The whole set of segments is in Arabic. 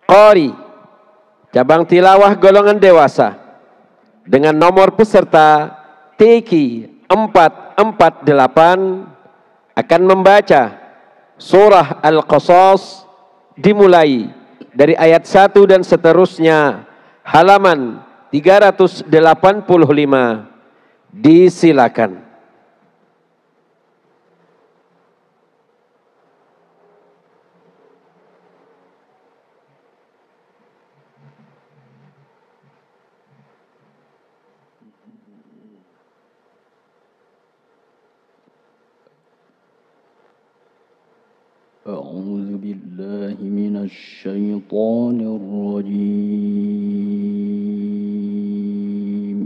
Qari, cabang tilawah golongan dewasa, dengan nomor peserta TQ 448 akan membaca surah Al-Qasas dimulai dari ayat 1 dan seterusnya, halaman 385. Disilakan. أعوذ بالله من الشيطان الرجيم.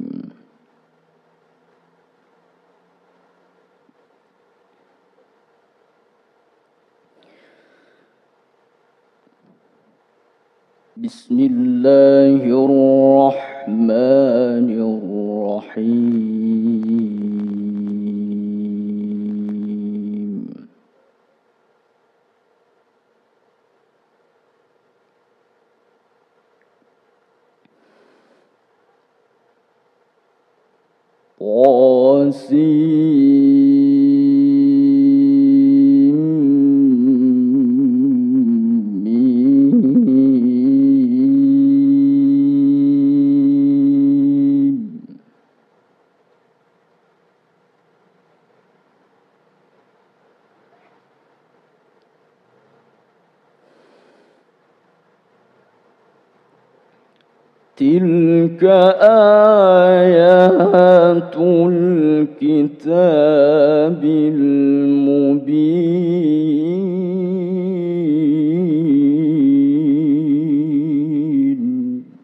بسم الله الرحمن الرحيم. تلك آيات الكتاب المبين.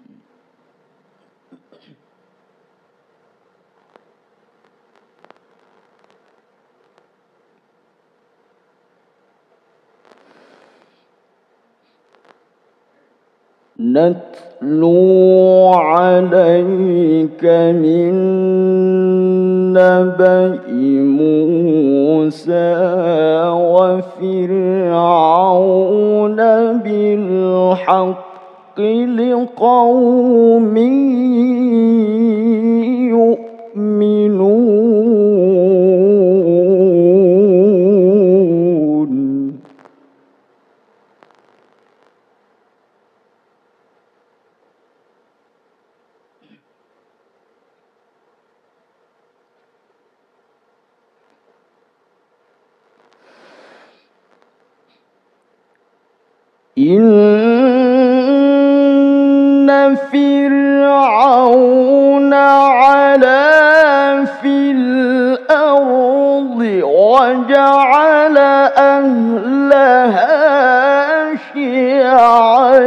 نتلو عليك من نبأ موسى وفرعون بالحق لقوم يؤمنون. إن فرعون علا في الأرض وجعل أهلها شيعا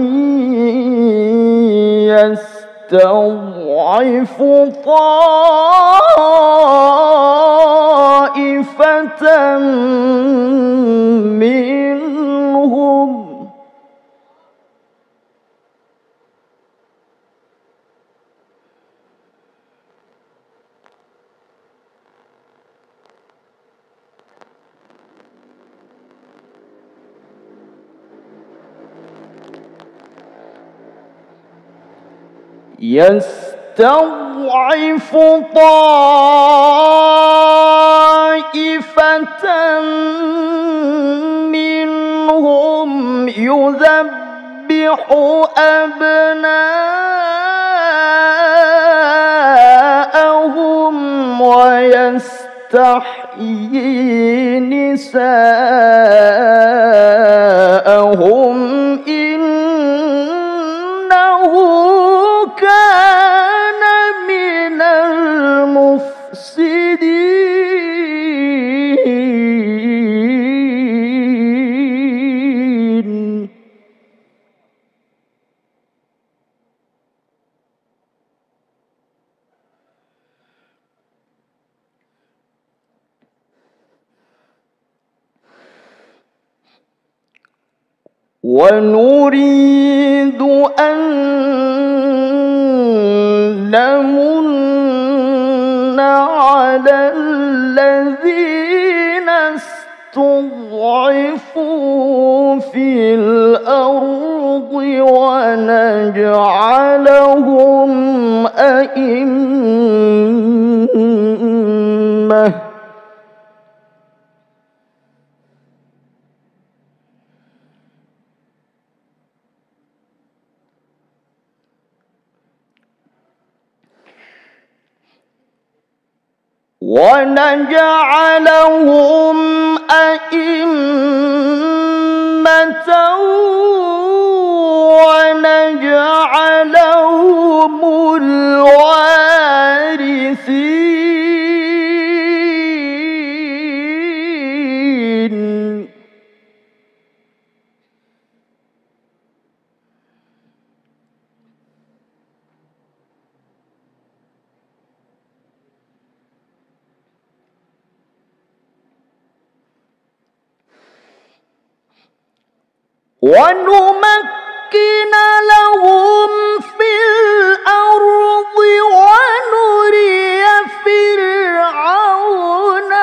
يستضعف طائفة منهم يستضعف طائفة منهم يذبح أبناءهم ويستحيي نساءهم إنه كان من المفسدين. ونريد أن نمن على الذين استضعفوا في الأرض ونجعلهم أئمة ونجعلهم الوارثين. ونمكن لهم في الأرض ونري فرعون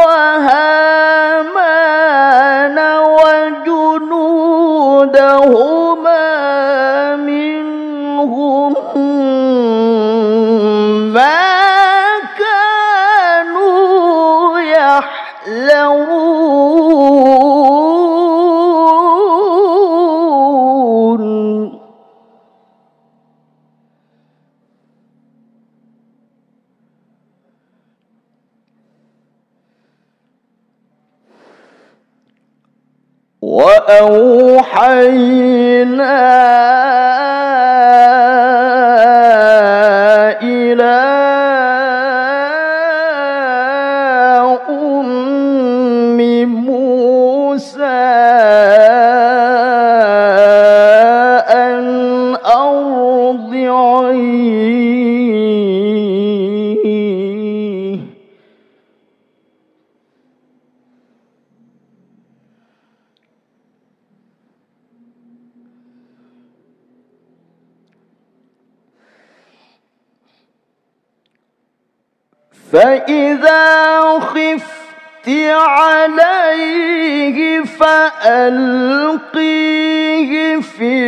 وهامان وجنودهما منهم ما كانوا يحذرون. وأوحينا إلى أم موسى أن أرضعيه فإذا خفت عليه فألقيه في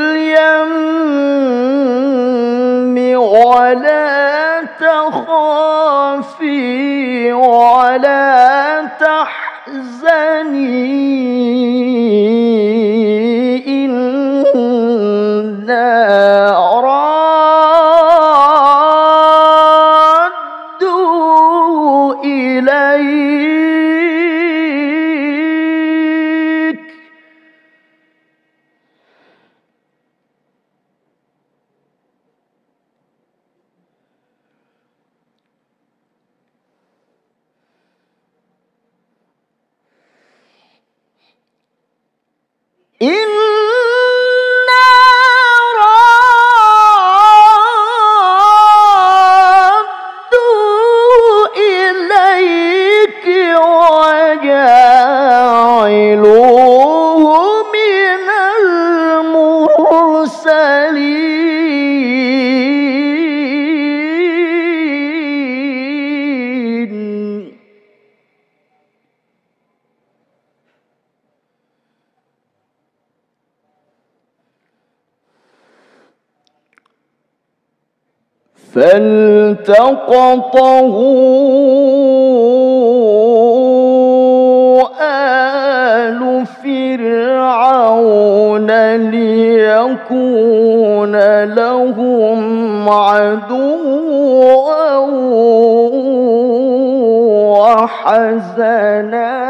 اليم ولا تخافي ولا تحزني إنا إليك إنا رادوا إليك وجاعلوه من المرسلين. فالتقطه آل فرعون ليكون لهم عدوا وحزنا.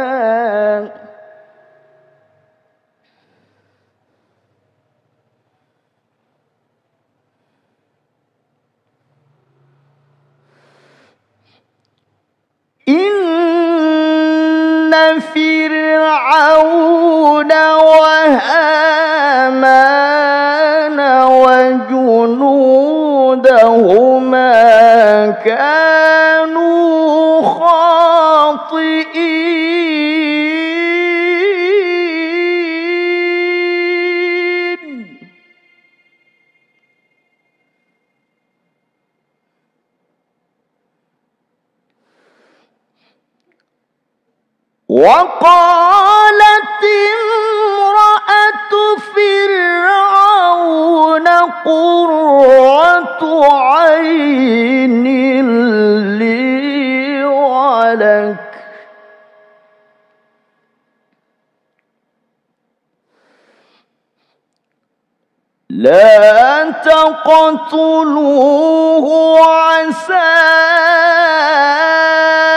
إن فرعون وهامان وجنودهما كانوا خاطئين. وقالت امرأة فرعون قرة عين لي ولك لا تقتلوه عسى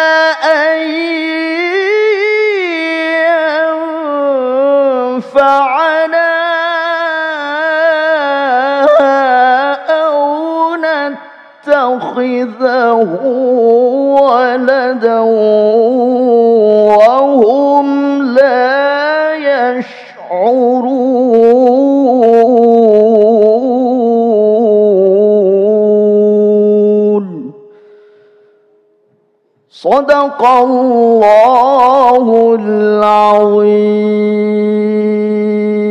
يتخذه ولدا وهم لا يشعرون. صدق الله العظيم.